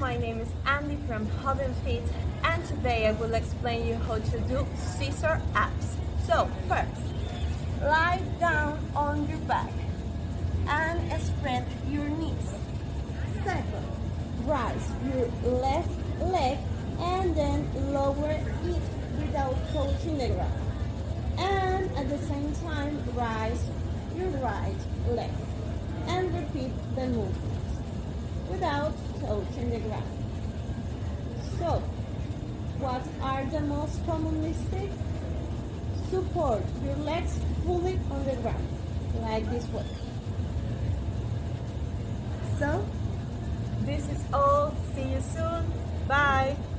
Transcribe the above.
my name is Andy from jovenfit, and today I will explain you how to do scissor abs. So first, lie down on your back and spread your knees. Second, raise your left leg and then lower it without touching the ground. And at the same time, raise your right leg and repeat the movement without touching the ground. So, what are the most common mistakes? Support your legs fully on the ground, like this way. So, this is all. See you soon. Bye.